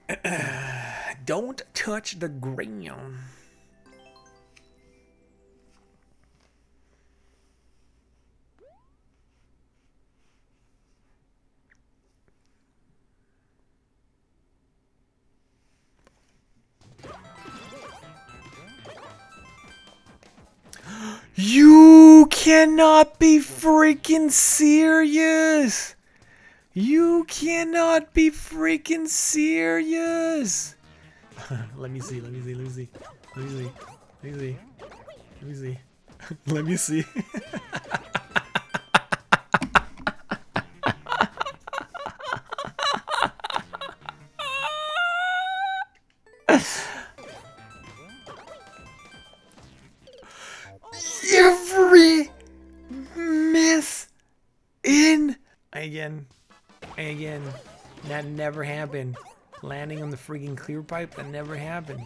Don't touch the ground. You cannot be freaking serious. You cannot be freaking serious. Let me see. Let me see. Let me see. Let me see. Let me see. Let me see. Let me see. Every miss in again. That never happened. Landing on the freaking clear pipe, that never happened.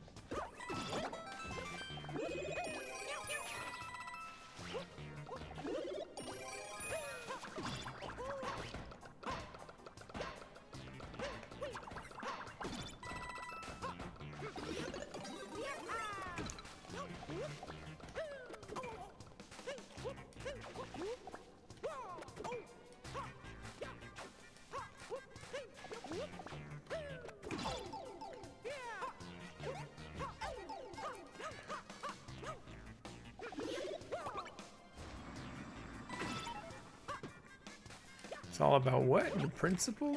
It's all about what? The principle?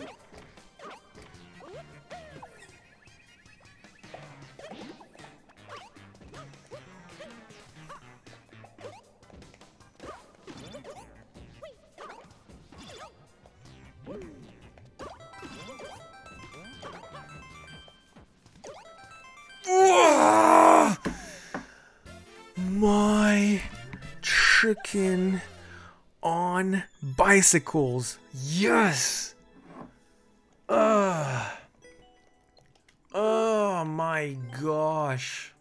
My chicken on bicycles. Yes. Oh my gosh.